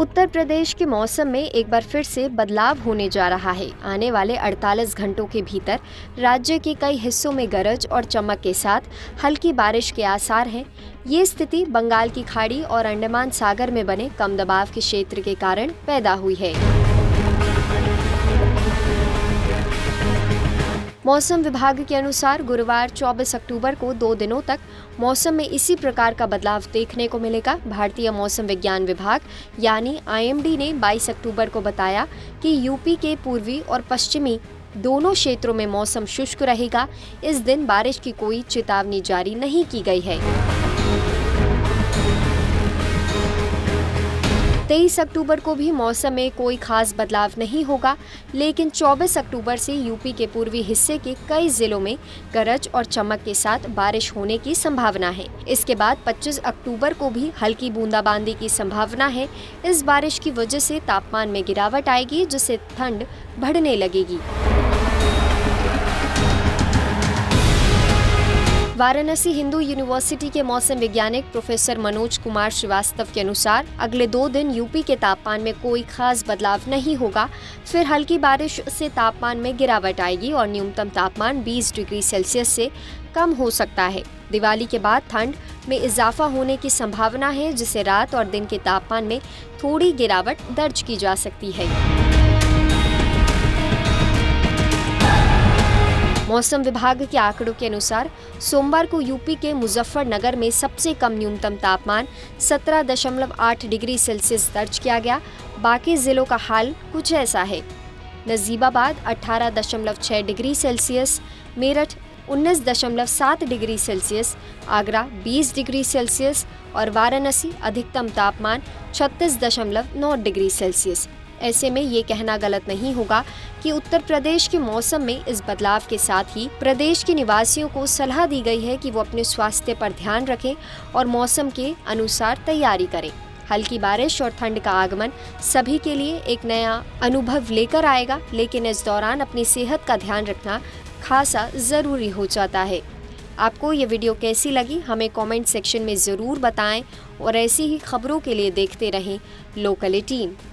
उत्तर प्रदेश के मौसम में एक बार फिर से बदलाव होने जा रहा है। आने वाले 48 घंटों के भीतर राज्य के कई हिस्सों में गरज और चमक के साथ हल्की बारिश के आसार हैं। ये स्थिति बंगाल की खाड़ी और अंडमान सागर में बने कम दबाव के क्षेत्र के कारण पैदा हुई है। मौसम विभाग के अनुसार गुरुवार 24 अक्टूबर को 2 दिनों तक मौसम में इसी प्रकार का बदलाव देखने को मिलेगा। भारतीय मौसम विज्ञान विभाग यानी IMD ने 22 अक्टूबर को बताया कि यूपी के पूर्वी और पश्चिमी दोनों क्षेत्रों में मौसम शुष्क रहेगा। इस दिन बारिश की कोई चेतावनी जारी नहीं की गई है। 23 अक्टूबर को भी मौसम में कोई खास बदलाव नहीं होगा, लेकिन 24 अक्टूबर से यूपी के पूर्वी हिस्से के कई जिलों में गरज और चमक के साथ बारिश होने की संभावना है। इसके बाद 25 अक्टूबर को भी हल्की बूंदाबांदी की संभावना है। इस बारिश की वजह से तापमान में गिरावट आएगी, जिससे ठंड बढ़ने लगेगी। वाराणसी हिंदू यूनिवर्सिटी के मौसम वैज्ञानिक प्रोफेसर मनोज कुमार श्रीवास्तव के अनुसार अगले 2 दिन यूपी के तापमान में कोई खास बदलाव नहीं होगा। फिर हल्की बारिश से तापमान में गिरावट आएगी और न्यूनतम तापमान 20 डिग्री सेल्सियस से कम हो सकता है। दिवाली के बाद ठंड में इजाफा होने की संभावना है, जिससे रात और दिन के तापमान में थोड़ी गिरावट दर्ज की जा सकती है। मौसम विभाग के आंकड़ों के अनुसार सोमवार को यूपी के मुजफ्फरनगर में सबसे कम न्यूनतम तापमान 17.8 डिग्री सेल्सियस दर्ज किया गया। बाकी जिलों का हाल कुछ ऐसा है। Najibabad 18.6 degree Celsius, Meerut 19.7 degree Celsius, Agra 20 degree Celsius और वाराणसी अधिकतम तापमान 36.9 डिग्री सेल्सियस। ऐसे में ये कहना गलत नहीं होगा कि उत्तर प्रदेश के मौसम में इस बदलाव के साथ ही प्रदेश के निवासियों को सलाह दी गई है कि वो अपने स्वास्थ्य पर ध्यान रखें और मौसम के अनुसार तैयारी करें। हल्की बारिश और ठंड का आगमन सभी के लिए एक नया अनुभव लेकर आएगा, लेकिन इस दौरान अपनी सेहत का ध्यान रखना खासा ज़रूरी हो जाता है। आपको ये वीडियो कैसी लगी हमें कमेंट सेक्शन में ज़रूर बताएं और ऐसी ही खबरों के लिए देखते रहें लोकल 18।